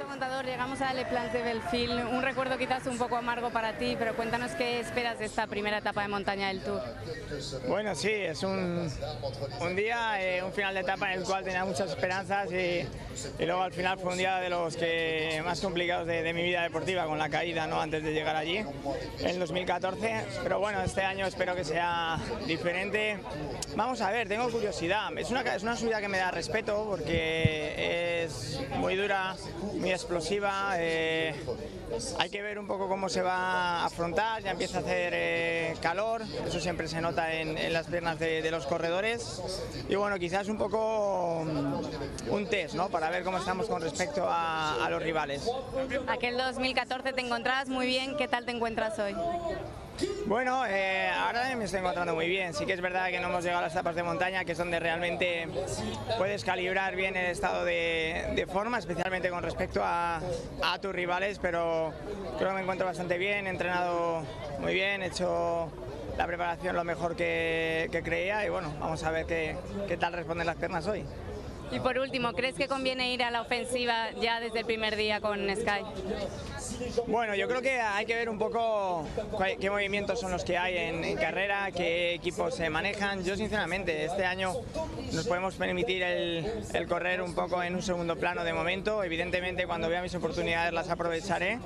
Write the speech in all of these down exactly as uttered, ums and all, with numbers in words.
Montador, llegamos a Le Plans de Belfield, un recuerdo quizás un poco amargo para ti, pero cuéntanos qué esperas de esta primera etapa de montaña del Tour. Bueno, sí, es un, un día, eh, un final de etapa en el cual tenía muchas esperanzas y, y luego al final fue un día de los que más complicados de, de mi vida deportiva, con la caída, ¿no?, antes de llegar allí, en dos mil catorce, pero bueno, este año espero que sea diferente. Vamos a ver, tengo curiosidad, es una, es una subida que me da respeto porque es muy dura, muy explosiva, eh, hay que ver un poco cómo se va a afrontar, ya empieza a hacer eh, calor, eso siempre se nota en, en las piernas de, de los corredores y bueno, quizás un poco um, un test, ¿no?, para ver cómo estamos con respecto a, a los rivales. Aquel dos mil catorce te encontrabas muy bien, ¿qué tal te encuentras hoy? Bueno, eh, ahora me estoy encontrando muy bien. Sí que es verdad que no hemos llegado a las etapas de montaña, que es donde realmente puedes calibrar bien el estado de, de forma, especialmente con respecto a, a tus rivales, pero creo que me encuentro bastante bien, he entrenado muy bien, he hecho la preparación lo mejor que, que creía y bueno, vamos a ver qué, qué tal responden las piernas hoy. Y por último, ¿crees que conviene ir a la ofensiva ya desde el primer día con Sky? Bueno, yo creo que hay que ver un poco qué movimientos son los que hay en, en carrera, qué equipos se manejan. Yo sinceramente este año nos podemos permitir el, el correr un poco en un segundo plano de momento. Evidentemente cuando vea mis oportunidades las aprovecharé,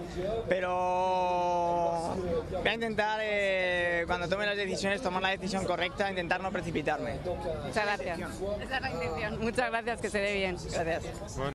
pero voy a intentar eh, cuando tome las decisiones tomar la decisión correcta, intentar no precipitarme. Muchas gracias. Esa es la intención. Muchas gracias, que se dé bien. Gracias.